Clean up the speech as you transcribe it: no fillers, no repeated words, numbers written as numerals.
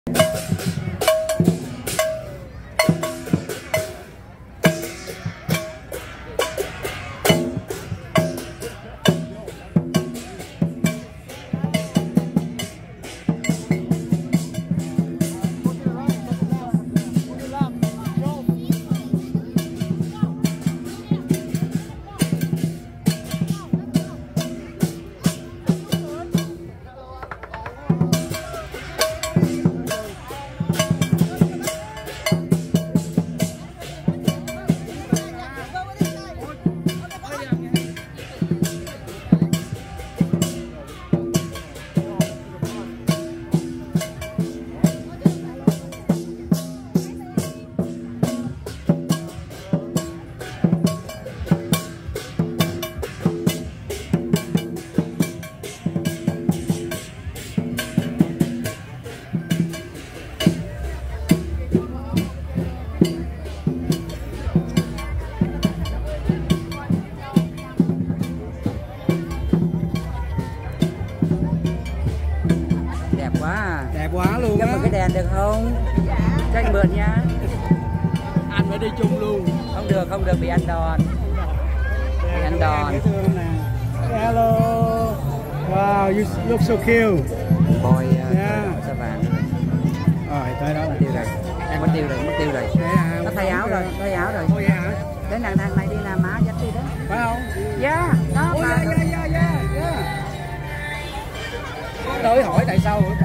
Đẹp quá luôn á. Cho mượn cái đèn được không? Cho anh mượn nha. Anh phải đi chung luôn. Không được bị ăn đòn. Bị ăn đòn. Hello. Wow, you look so cute. Boy sao vàng. Rồi tới đó. Mất tiêu rồi. Nó thay áo rồi. Ôi dạ hả? Cái nàng này đi làm má dắt đi đó. Phải không? Dạ, đó. Dạ. Tới hỏi tại sao